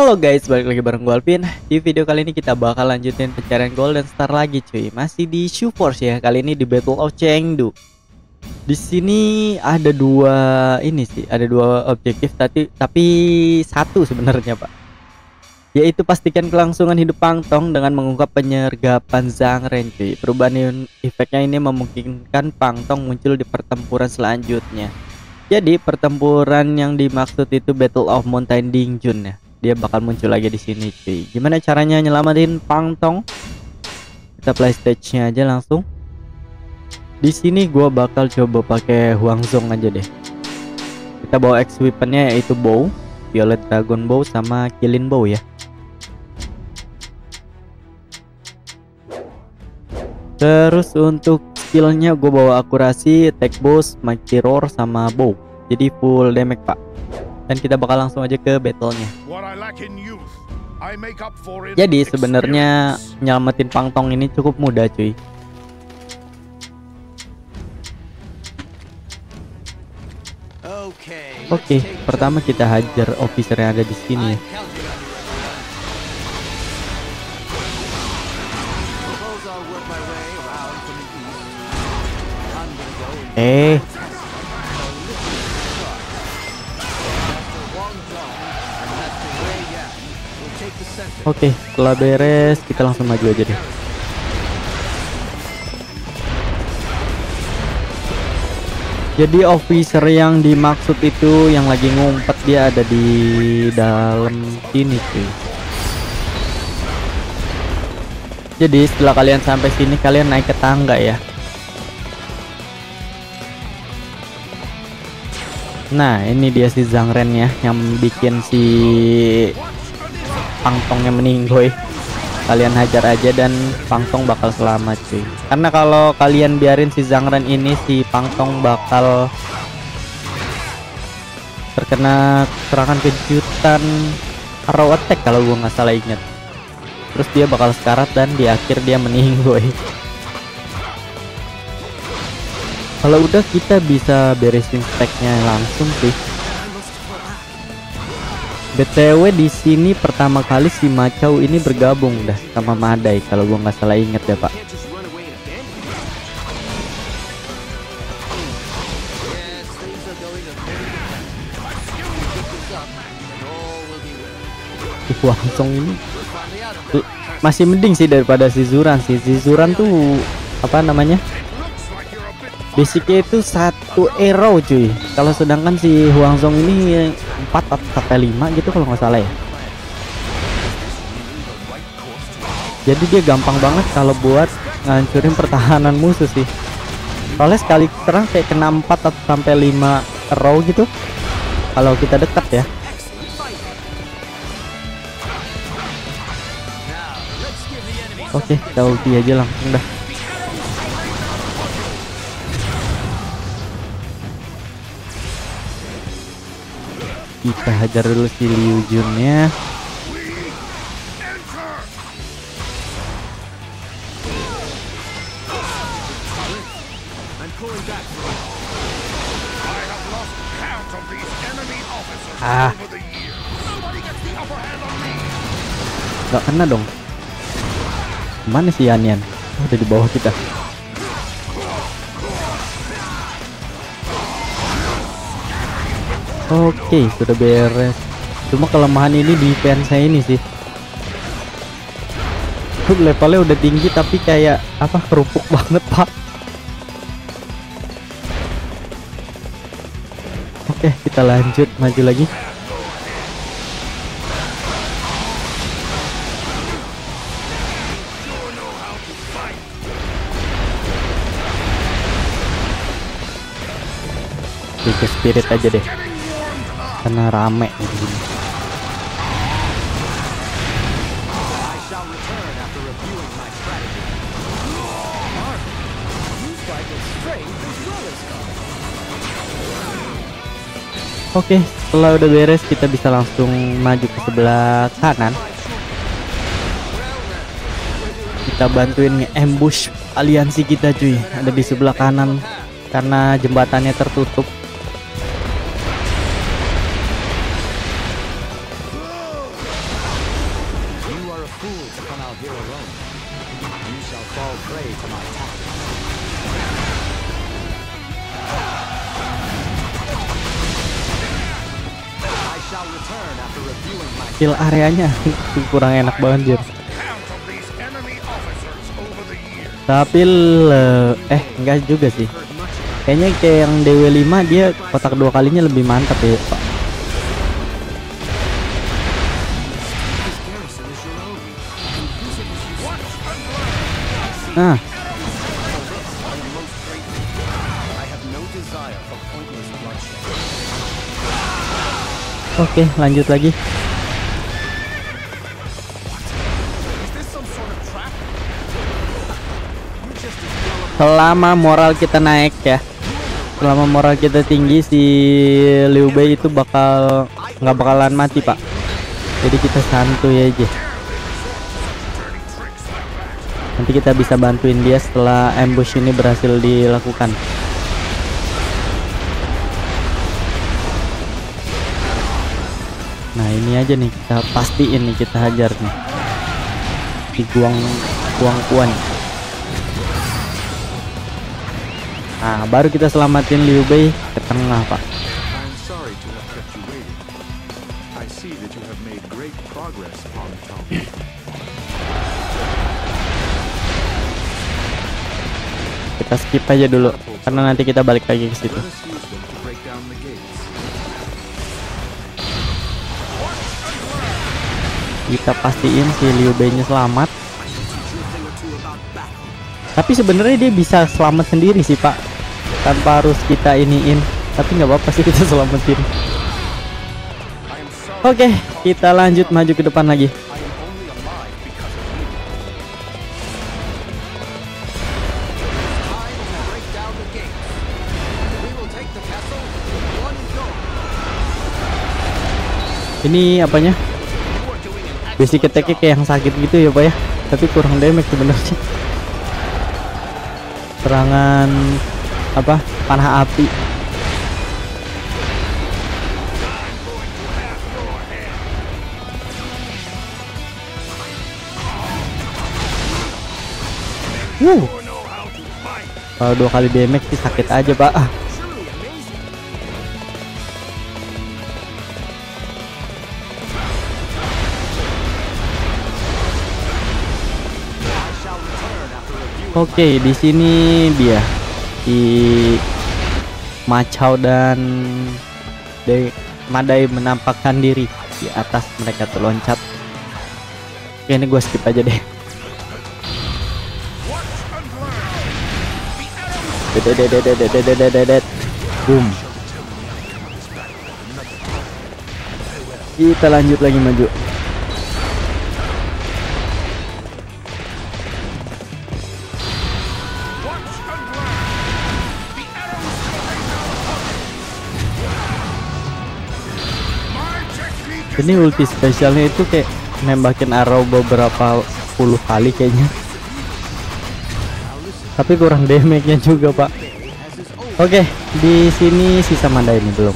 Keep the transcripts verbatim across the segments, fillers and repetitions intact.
Halo guys, balik lagi bareng gue Alvin. Di video kali ini kita bakal lanjutin pencarian Golden Star lagi cuy. Masih di Shu Force ya. Kali ini di Battle of Chengdu. Di sini ada dua ini sih, ada dua objektif tapi tapi satu sebenarnya, Pak. Yaitu pastikan kelangsungan hidup Pang Tong dengan mengungkap penyergapan Zhang Ren cuy. Perubahan efeknya ini memungkinkan Pang Tong muncul di pertempuran selanjutnya. Jadi pertempuran yang dimaksud itu Battle of Mountain Dingjun ya. Dia bakal muncul lagi di sini cuy. Gimana caranya nyelamatin Pang Tong? Kita play stage-nya aja langsung. Di sini gua bakal coba pakai Huangzong aja deh. Kita bawa X weaponnya yaitu bow, Violet Dragon Bow sama Killing Bow ya. Terus untuk skillnya gue bawa akurasi, attack boost, mighty roar sama bow. Jadi full damage pak. Dan kita bakal langsung aja ke battle-nya. Jadi sebenarnya nyelamatin Pang Tong ini cukup mudah cuy. Oke, okay, pertama kita hajar officer yang ada di sini. Eh. Oke, okay, setelah beres kita langsung maju aja deh. Jadi officer yang dimaksud itu yang lagi ngumpet, dia ada di dalam sini cuy. Jadi setelah kalian sampai sini kalian naik ke tangga ya. Nah ini dia si Zhang Ren ya, yang bikin si Pang Tongnya meninggoy. Kalian hajar aja dan Pang Tong bakal selamat cuy. Karena kalau kalian biarin si Zhang Ren ini, si Pang Tong bakal terkena serangan kejutan arrow attack kalau gua nggak salah ingat. Terus dia bakal sekarat dan di akhir dia meninggoy. Kalau udah kita bisa beresin stacknya langsung sih. B T W di sini pertama kali si Macau ini bergabung dah sama Madai kalau gua nggak salah inget ya pak. Huangzong ini masih mending sih daripada si Zuran sih. Si Zuran tuh apa namanya? Basicnya itu satu arrow cuy. Kalau sedangkan si Huangzong ini empat sampai lima gitu kalau nggak salah ya. Jadi dia gampang banget kalau buat ngancurin pertahanan musuh sih. Soalnya sekali serang kayak kena empat sampai lima arrow gitu kalau kita dekat ya. Oke, kita ulti aja langsung dah. Kita hajar dulu si Liu Junnya. Ah, nggak kena dong. Mana si Yan Yan? Oh, udah di bawah kita. Oke, sudah beres. Cuma kelemahan ini di defense saya ini sih. Levelnya udah tinggi tapi kayak apa kerupuk banget pak. Oke, kita lanjut maju lagi. Oke, spirit aja deh. Karena rame begini. Oke, setelah udah beres kita bisa langsung maju ke sebelah kanan. Kita bantuin nge-ambush aliansi kita cuy, ada di sebelah kanan karena jembatannya tertutup. here alone. You shall fall prey to my tactics. I shall return after reviewing my Kill areanya kurang enak banget Jir. Tapi le- eh enggak juga sih. Kayaknya kayak yang D W lima dia kotak dua kalinya lebih mantap ya Pak. Nah, oke lanjut lagi. Selama moral kita naik ya, selama moral kita tinggi, si Liu Bei itu bakal nggak bakalan mati Pak. Jadi kita santuy aja. Nanti kita bisa bantuin dia setelah ambush ini berhasil dilakukan. Nah ini aja nih kita pastiin nih, kita hajar nih di guang guang kuan. Nah baru kita selamatin Liu Bei ke tengah Pak. I'm sorry to have kept you waiting. I see that you have made great progress on the topic. Kita skip aja dulu karena nanti kita balik lagi ke situ. Let us use them to break down the gates. Kita pastiin si Liu Bei-nya selamat. Tapi sebenarnya dia bisa selamat sendiri sih Pak, tanpa harus kita iniin. Tapi nggak apa-apa sih kita selamatin. Oke, kita lanjut maju ke depan lagi. Ini apanya? Basic attack-nya kayak yang sakit gitu ya Pak ya. Tapi kurang damage sebenarnya. Serangan apa? Panah api. Wuh. Kalau dua kali damage sih sakit aja Pak. Ah. Oke, di sini dia di Macau dan De Madai menampakkan diri di atas mereka terloncat. Oke, ini gue skip aja deh. Dedededededededededet. Boom. Kita lanjut lagi maju. Ini ulti spesialnya itu kayak nembakin arrow beberapa puluh kali kayaknya. Tapi kurang damage-nya juga, Pak. Oke, di sini sisa Madai ini belum.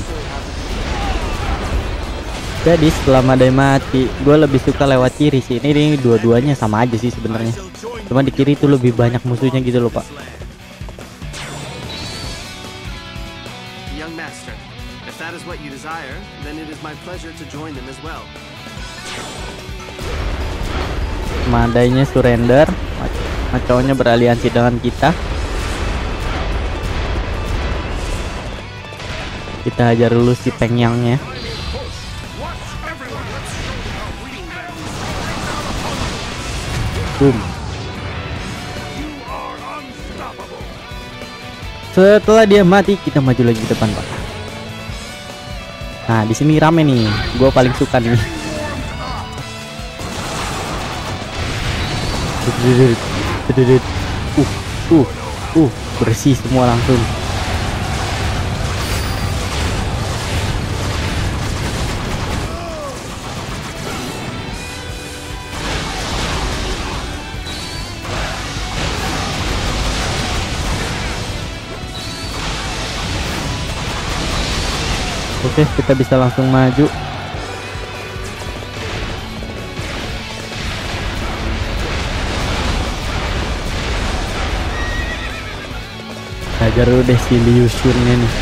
Jadi setelah Madai mati, gue lebih suka lewat kiri sih. Ini, ini dua-duanya sama aja sih sebenarnya. Cuma di kiri itu lebih banyak musuhnya gitu loh, Pak. Young master, if that is what you desire, then it is my pleasure to join them as well. Madainya surrender, Macaunya beraliansi dengan kita. Kita hajar dulu si Pengyangnya. Boom. Setelah dia mati, kita maju lagi ke depan, Pak. Nah, di sini rame nih. Gue paling suka nih. Uh, uh, uh, bersih semua langsung. Oke, kita bisa langsung maju. Hajar dulu deh si Liu Xunnya nih.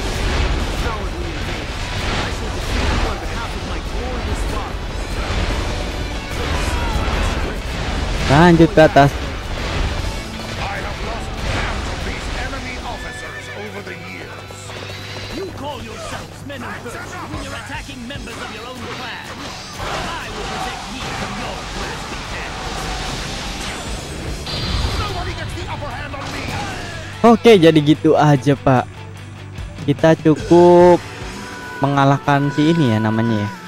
Lanjut ke atas. I have lost count of these enemy officers over the years. You call yourselves men of virtue when you're attacking members of your own clan. I will protect me from your grasping hands. Nobody gets the upper hand on me. Oke, jadi gitu aja, Pak. Kita cukup mengalahkan si ini ya namanya ya.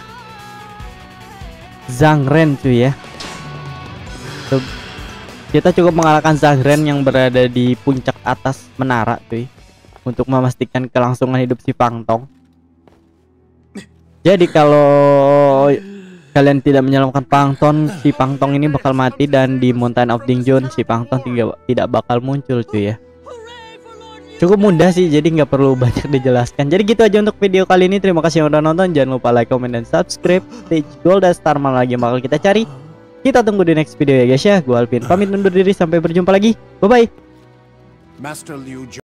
Zhang Ren cuy ya. Tuh, kita cukup mengalahkan Zhang Ren yang berada di puncak atas menara cuy, untuk memastikan kelangsungan hidup si Fang Tong. Jadi kalau kalian tidak menyelamatkan Fang Tong, si Fang Tong ini bakal mati, dan di Mountain of Dingjun si Fang Tong tidak, tidak bakal muncul cuy ya. Cukup mudah sih, jadi nggak perlu banyak dijelaskan. Jadi gitu aja untuk video kali ini. Terima kasih yang udah nonton. Jangan lupa like, comment, dan subscribe. Stage Gold dan Star mana lagi yang bakal kita cari. Kita tunggu di next video ya guys ya. Gua Alvin pamit undur diri, sampai berjumpa lagi. Bye bye. Master Liu